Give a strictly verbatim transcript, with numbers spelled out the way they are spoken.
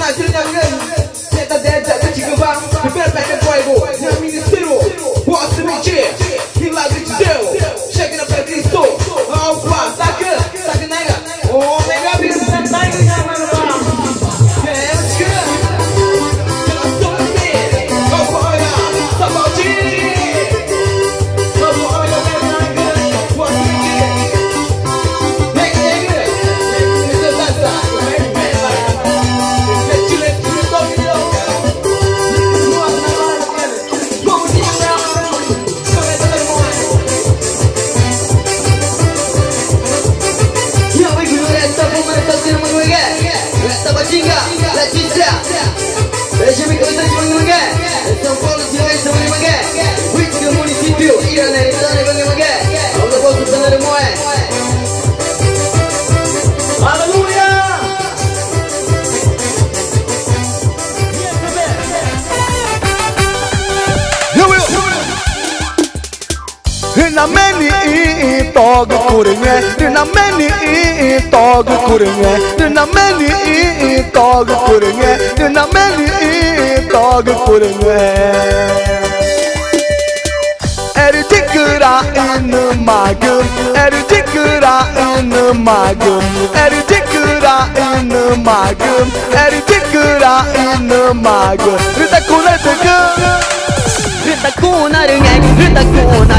mais ele não senta dentro da Divulgação, primeiro pega o fogo, no Ministério, posso mentir, milagre de Deus, chega na pé Cristo, alfa, saca, saca nega, oh nega, bisa santai que já vai no bar, é o tchê, pela sua vida, oh olha, sapatinho, vamos olha bem na grande, posso mentir, nega, nega, nega, nega, deixa-me cantar de mangué, São Paulo de hoje são de mangué, Música município, Irã, Irã, Irã, mangué, Aldevalson de moé. Aleluia! Na meni tog kurenye, na meni tog kurenye, na meni tog kurenye, na meni tog kurenye. Er tikra in magum, er tikra in magum, er tikra in magum, er tikra in magum. Rita kuna tega, Rita kuna ringe, Rita kuna